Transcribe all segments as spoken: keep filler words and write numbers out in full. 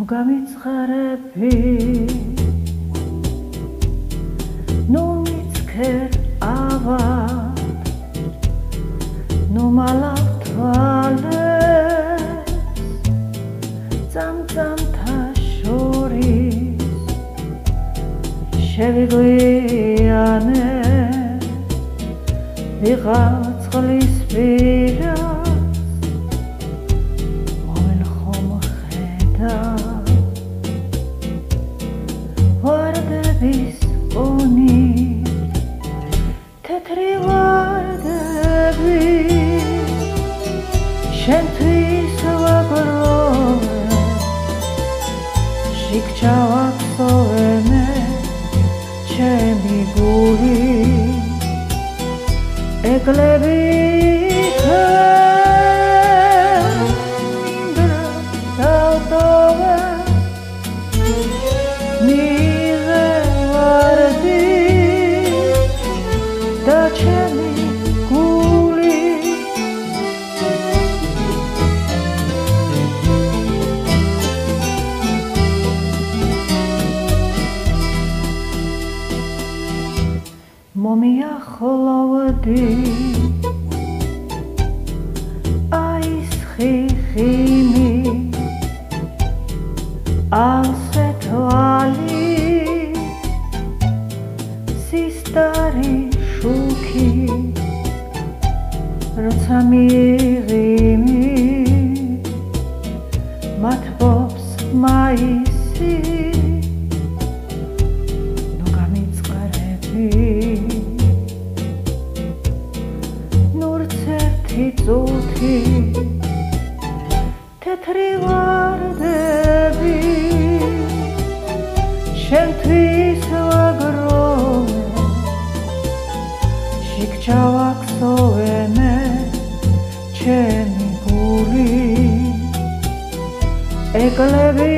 გამიცხარები ნუ მიცქერ ავად ნუ მალავ თვალებს წამწამთა შორის შევიგვიანე ვიღავ წყლის პირას მოველხომ ხედა ვარდების ონი თეთრი ვარდები შენთვის ვაგროვე შიგ ჩავახსოვენე ჩემი გული ეკლები მომიახლოვდი აისხი ხიმი ალსე თვალი სისტარი შუქი როცა მიღიმი მათბობს მაისი ნუ გამიწყარები წუთი თეთრი ვარდები შენთვის ვაგროვე შიგ ჩავახსოვენე ჩემი გული ეკლები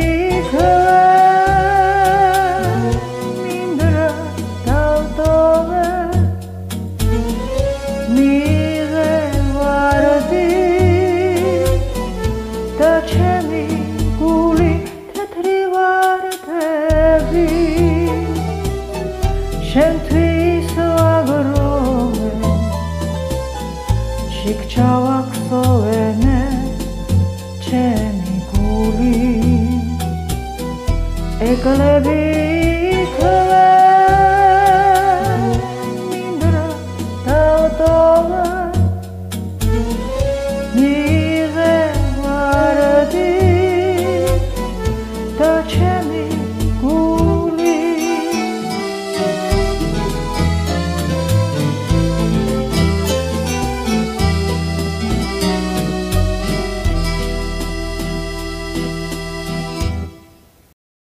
მინდრა დავტოვე ჩემი გული თეთრი ვარდები შენთვის ვაგროვე შიგ ჩავახსოვენე ჩემი გული ეკლები